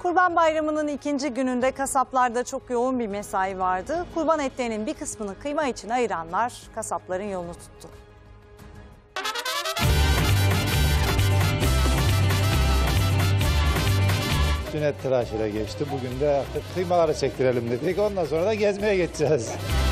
Kurban Bayramı'nın ikinci gününde kasaplarda çok yoğun bir mesai vardı. Kurban etlerinin bir kısmını kıyma için ayıranlar kasapların yolunu tuttu. Dün et tıraşıyla geçti. Bugün de artık kıymaları çektirelim dedik. Ondan sonra da gezmeye geçeceğiz.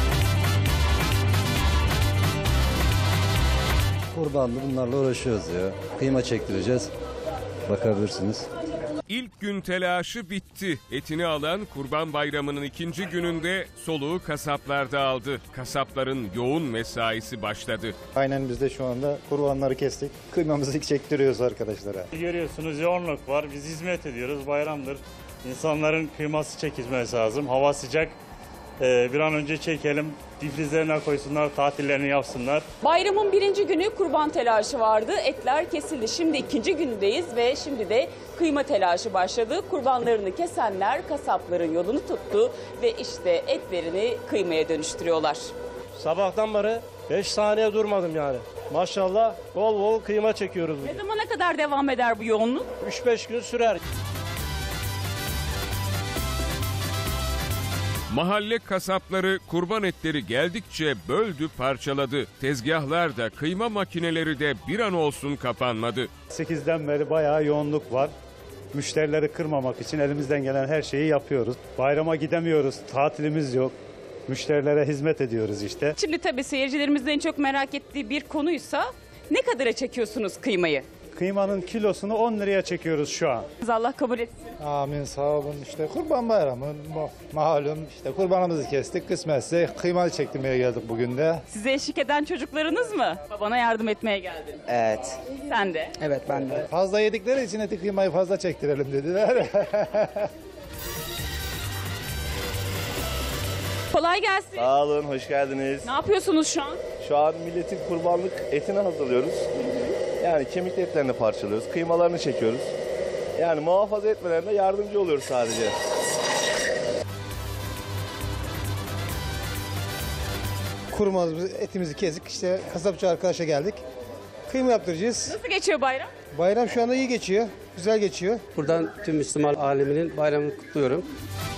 Kurbanlı bunlarla uğraşıyoruz ya. Kıyma çektireceğiz. Bakabilirsiniz. İlk gün telaşı bitti. Etini alan Kurban Bayramı'nın ikinci gününde soluğu kasaplarda aldı. Kasapların yoğun mesaisi başladı. Aynen biz de şu anda kurbanları kestik. Kıymamızı çektiriyoruz arkadaşlara. Görüyorsunuz yoğunluk var. Biz hizmet ediyoruz. Bayramdır. İnsanların kıyması çekilmesi lazım. Hava sıcak. Bir an önce çekelim. Difrizlerine koysunlar, tatillerini yapsınlar. Bayramın birinci günü kurban telaşı vardı. Etler kesildi. Şimdi ikinci gündeyiz ve şimdi de kıyma telaşı başladı. Kurbanlarını kesenler kasapların yolunu tuttu ve işte etlerini kıymaya dönüştürüyorlar. Sabahtan beri 5 saniye durmadım yani. Maşallah bol bol kıyma çekiyoruz bugün. Ne zamana kadar devam eder bu yoğunluk? 3-5 gün sürer. Mahalle kasapları kurban etleri geldikçe böldü, parçaladı. Tezgahlar da kıyma makineleri de bir an olsun kapanmadı. 8'den beri bayağı yoğunluk var. Müşterileri kırmamak için elimizden gelen her şeyi yapıyoruz. Bayrama gidemiyoruz, tatilimiz yok. Müşterilere hizmet ediyoruz işte. Şimdi tabii seyircilerimizin en çok merak ettiği bir konuysa ne kadara çekiyorsunuz kıymayı? Kıymanın kilosunu 10 liraya çekiyoruz şu an. Allah kabul etsin. Amin, sağ olun. İşte Kurban Bayramı malum, işte kurbanımızı kestik. Kısmetse kıymalı çektirmeye geldik bugün de. Size eşlik eden çocuklarınız mı? Babana yardım etmeye geldin. Evet. Sen de. Evet ben de. Fazla yedikleri için eti kıymayı fazla çektirelim dediler. Kolay gelsin. Sağ olun, hoş geldiniz. Ne yapıyorsunuz şu an? Şu an milletin kurbanlık etini hazırlıyoruz. Yani kemik etlerini parçalıyoruz, kıymalarını çekiyoruz. Yani muhafaza etmelerine yardımcı oluyoruz sadece. Kurmamızı, etimizi kestik. İşte kasapçı arkadaşa geldik. Kıyma yaptıracağız. Nasıl geçiyor bayram? Bayram şu anda iyi geçiyor. Güzel geçiyor. Buradan tüm Müslüman aleminin bayramını kutluyorum.